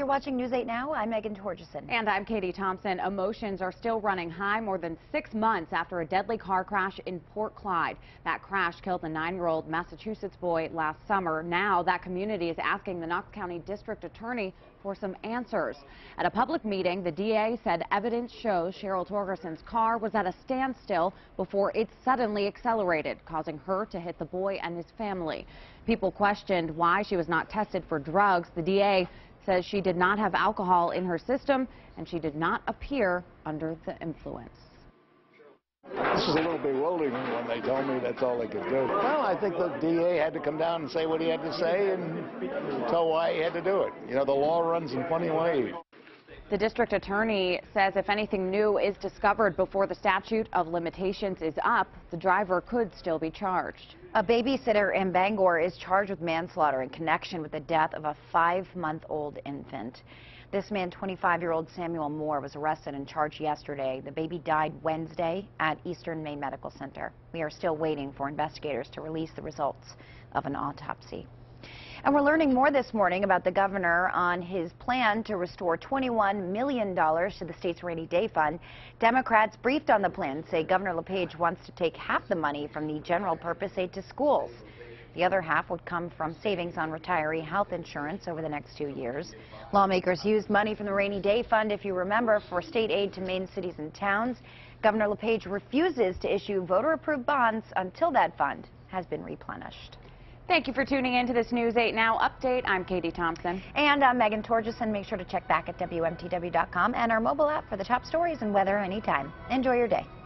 You're watching News 8 Now. I'm Meghan Torjussen. And I'm Thompson. Emotions are still running high more than 6 months after a deadly car crash in Port Clyde. That crash killed a 9-year-old Massachusetts boy last summer. Now that community is asking the Knox County District Attorney for some answers. At a public meeting, the DA said evidence shows Cheryl Torjussen's car was at a standstill before it suddenly accelerated, causing her to hit the boy and his family. People questioned why she was not tested for drugs. The DA says she did not have alcohol in her system and she did not appear under the influence. This is a little bewildering when they told me that's all they could do. Well, I think the DA had to come down and say what he had to say and tell why he had to do it. You know, the law runs in funny ways. The district attorney says if anything new is discovered before the statute of limitations is up, the driver could still be charged. A babysitter in Bangor is charged with manslaughter in connection with the death of a 5-month-old infant. This man, 25-year-old Samuel Moore, was arrested and charged yesterday. The baby died Wednesday at Eastern Maine Medical Center. We are still waiting for investigators to release the results of an autopsy. And we're learning more this morning about the governor on his plan to restore $21 million to the state's rainy day fund. Democrats briefed on the plan say Governor LePage wants to take half the money from the general purpose aid to schools. The other half would come from savings on retiree health insurance over the next 2 years. Lawmakers used money from the rainy day fund, if you remember, for state aid to Maine cities and towns. Governor LePage refuses to issue voter-approved bonds until that fund has been replenished. Thank you for tuning in to this News 8 Now update. I'm Thompson. And I'm Meghan Torjussen. Make sure to check back at WMTW.com and our mobile app for the top stories and weather anytime. Enjoy your day.